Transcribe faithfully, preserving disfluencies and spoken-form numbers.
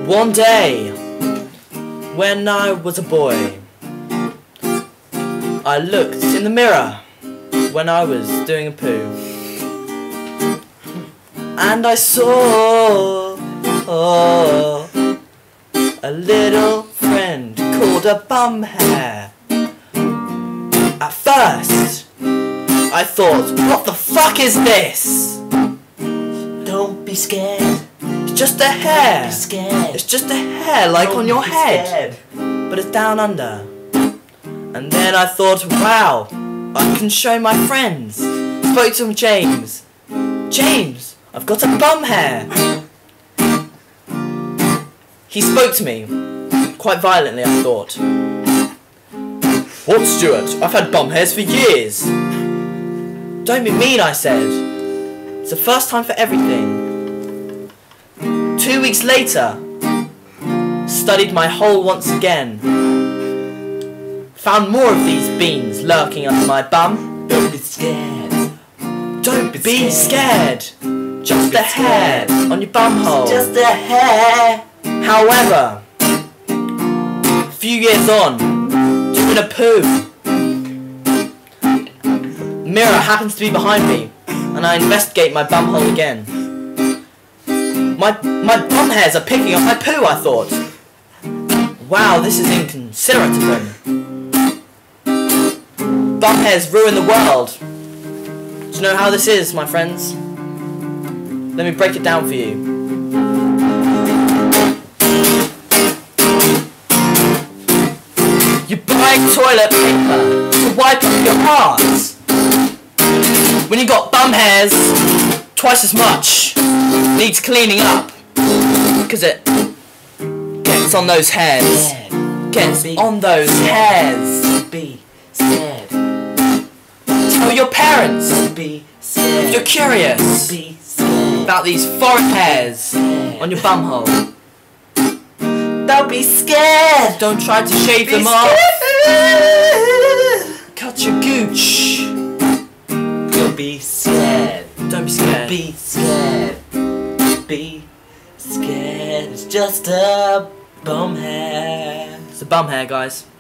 One day, when I was a boy, I looked in the mirror when I was doing a poo, and I saw oh, a little friend called a bum hair. At first, I thought, what the fuck is this? Don't be scared. It's just a hair. Don't be scared. It's just a hair like Don't on your be head, scared. but it's down under. And then I thought, wow, I can show my friends. Spoke to James. James, I've got a bum hair. He spoke to me, quite violently I thought. What, Stuart? I've had bum hairs for years. Don't be mean, I said. It's the first time for everything. Two weeks later, studied my hole once again. Found more of these beans lurking under my bum. Don't be scared. Don't be, be scared. scared. Just a hair on your bum hole. Just a hair. However, a few years on, doing a poo, the mirror happens to be behind me, and I investigate my bum hole again. My my bum hairs are picking up my poo, I thought. Wow, this is inconsiderate of them. Bum hairs ruin the world. Do you know how this is, my friends? Let me break it down for you. You buy toilet paper to wipe up your arse. When you got bum hairs, twice as much needs cleaning up, because it gets on those hairs. Gets on those hairs. Be scared. Tell your parents Be scared. if you're curious Be scared. about these foreign hairs on your bum hole. Don't be scared. Don't try to shave Be them off. scared. Cut your gooch. Don't be scared. Don't be scared. Be scared. Be scared. It's just a bum hair. It's a bum hair, guys.